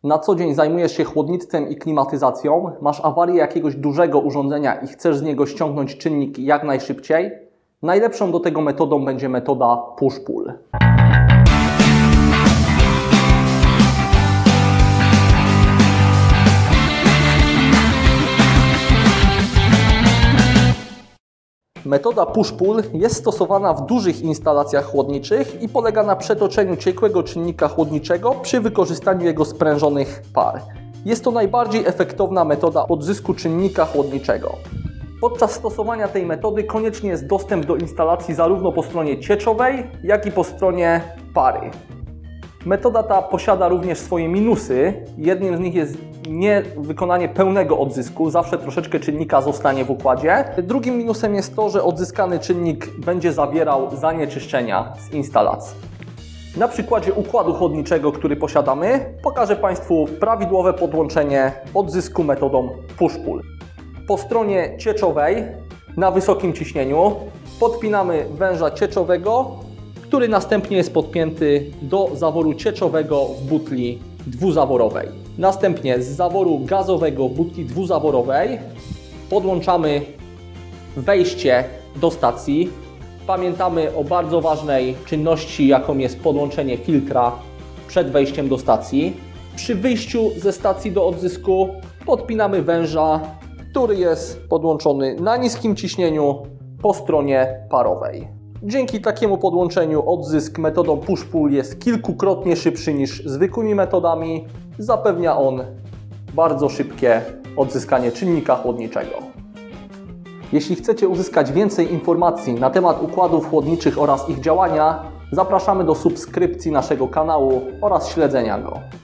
Na co dzień zajmujesz się chłodnictwem i klimatyzacją, masz awarię jakiegoś dużego urządzenia i chcesz z niego ściągnąć czynnik jak najszybciej? Najlepszą do tego metodą będzie metoda push-pull. Metoda push-pull jest stosowana w dużych instalacjach chłodniczych i polega na przetoczeniu ciekłego czynnika chłodniczego przy wykorzystaniu jego sprężonych par. Jest to najbardziej efektowna metoda odzysku czynnika chłodniczego. Podczas stosowania tej metody konieczny jest dostęp do instalacji zarówno po stronie cieczowej, jak i po stronie pary. Metoda ta posiada również swoje minusy. Jednym z nich jest niewykonanie pełnego odzysku, zawsze troszeczkę czynnika zostanie w układzie. Drugim minusem jest to, że odzyskany czynnik będzie zawierał zanieczyszczenia z instalacji. Na przykładzie układu chłodniczego, który posiadamy, pokażę Państwu prawidłowe podłączenie odzysku metodą push-pull. Po stronie cieczowej na wysokim ciśnieniu podpinamy węża cieczowego, który następnie jest podpięty do zaworu cieczowego w butli dwuzaworowej. Następnie z zaworu gazowego w butli dwuzaworowej podłączamy wejście do stacji. Pamiętamy o bardzo ważnej czynności, jaką jest podłączenie filtra przed wejściem do stacji. Przy wyjściu ze stacji do odzysku podpinamy węża, który jest podłączony na niskim ciśnieniu po stronie parowej. Dzięki takiemu podłączeniu odzysk metodą push-pull jest kilkukrotnie szybszy niż zwykłymi metodami. Zapewnia on bardzo szybkie odzyskanie czynnika chłodniczego. Jeśli chcecie uzyskać więcej informacji na temat układów chłodniczych oraz ich działania, zapraszamy do subskrypcji naszego kanału oraz śledzenia go.